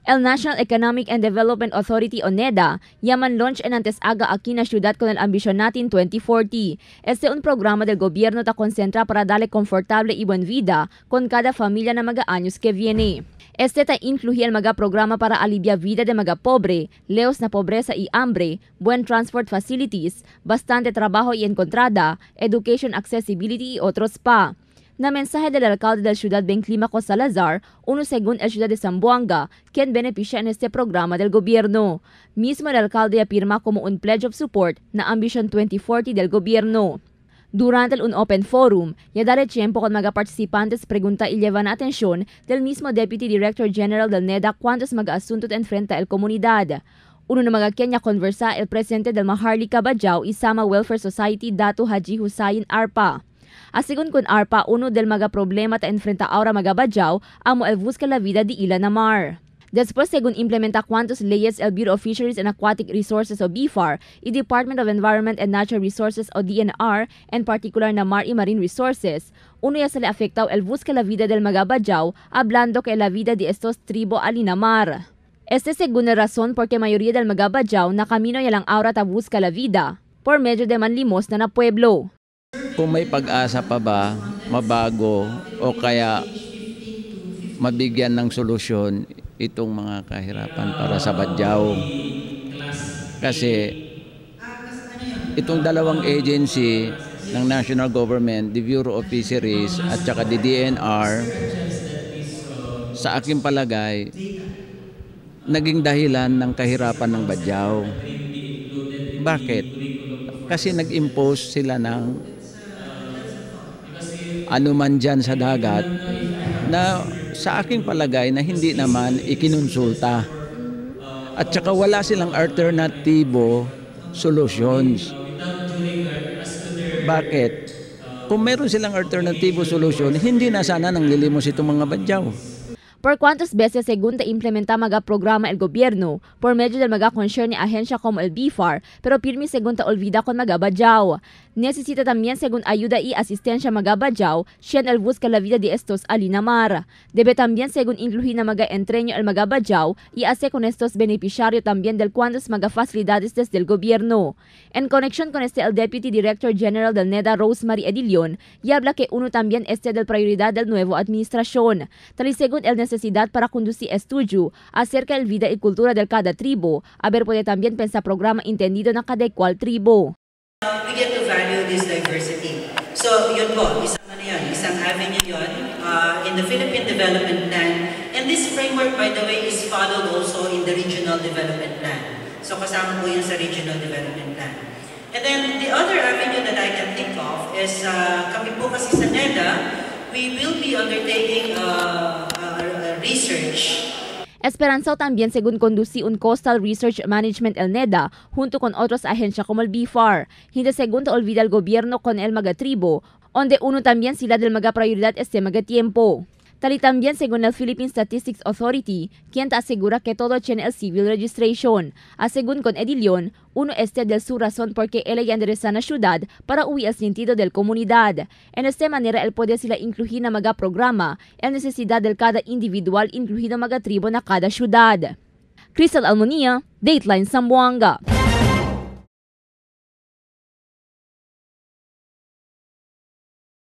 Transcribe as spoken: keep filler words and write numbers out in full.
El National Economic and Development Authority o NEDA, yaman launch en antes aga aquí na syudad con el ambisyon natin twenty forty. Este un programa del gobierno ta concentra para darle confortable y buen vida con cada familia na mag-aanyos que viene. Este ta incluye el mga programa para aliviar vida de mga pobre, leos na pobreza y hambre, buen transport facilities, bastante trabajo y encontrada, education accessibility y otros pa. Na mensaje del alcalde del Ciudad Benclimaco Salazar, uno según el Ciudad de Zamboanga, quien beneficia en este programa del gobierno. Mismo el alcalde afirma como un pledge of support na Ambition twenty forty del gobierno. Durante un open forum, ya dare tiempo con mga participantes pregunta y llevan atención del mismo Deputy Director General del NEDA cuantos mga asuntos enfrenta el comunidad. Uno na mga kanya conversa el presidente del Maharlika Bajau Isama Welfare Society Datu Haji Hussain Arpa. Asigun kun Arpa, uno del mga problema ta enfrenta ahora mga Bajau amo el busca la vida di ila na mar. Después, según implementa cuantos leyes el Bureau of Fisheries and Aquatic Resources o B F A R y Department of Environment and Natural Resources o D N R, en particular na Mar y Marine Resources, uno ya se le afectao el busca la vida del mga Bajau, hablando que la vida de estos tribo alinamar. Esta es segunda razón porque mayoría del mga Bajau na camino ya lang ahora ta busca la vida, por medio de manlimos na na pueblo. Kung may pag-asa pa ba, mabago o kaya mabigyan ng solusyon itong mga kahirapan para sa Bajau. Kasi itong dalawang agency ng national government, the Bureau of Fisheries at saka the D N R, sa aking palagay, naging dahilan ng kahirapan ng Bajau. Bakit? Kasi nag-impose sila ng ano man dyan sa dagat na sa aking palagay na hindi naman ikinonsulta. At saka wala silang alternatibo solutions. Bakit? Kung meron silang alternatibo solution, hindi na sana nang lilimos itong mga Bajau. Por cuantas veces según te implementa mga programa el gobierno, por medio del mga concern ni ahensya como el B F A R, pero pirmi según ta olvida con mga Bajau. Necesita también según ayuda y asistencia mga Bajau, siyan el busca la vida de estos alinamar. Debe también según incluir na mga entreño el mga Bajau y hace con estos beneficiario también del cuantos mga facilidades desde el gobierno. En conexión con este el Deputy Director General del NEDA Rosemary Edilion, y habla que uno también este del prioridad del nuevo administración. Tali según el necesidad para conducir estudio acerca del vida y cultura del cada tribu, a ver puede también pensar programa entendido na cada cual tribu. We get to value this diversity. So, yun po, isang ano yun, isang avenue yun uh, in the Philippine Development Plan. And this framework, by the way, is followed also in the Regional Development Plan. So, kasama po yun sa Regional Development Plan. And then, the other avenue that I can think of is, uh, kami po kasi sa NEDA, we will be undertaking uh, uh, research. Esperanzao también según conduci un Coastal Research Management el NEDA junto con otros agencias como el B F A R. Hindi según te olvida el gobierno con el mga tribo, onde uno también sila del mga prioridad este mga tiempo. Tali también según el Philippine Statistics Authority, quien te asegura que todo tiene el civil registration. A según con Edilion, uno este del su razón porque él ya endereza na ciudad para uwi el sentido del comunidad. En esta manera, él puede sila incluir na mga programa, el necesidad del cada individual incluido mga tribo na cada ciudad. Crystal Almonia, Dateline Zamboanga.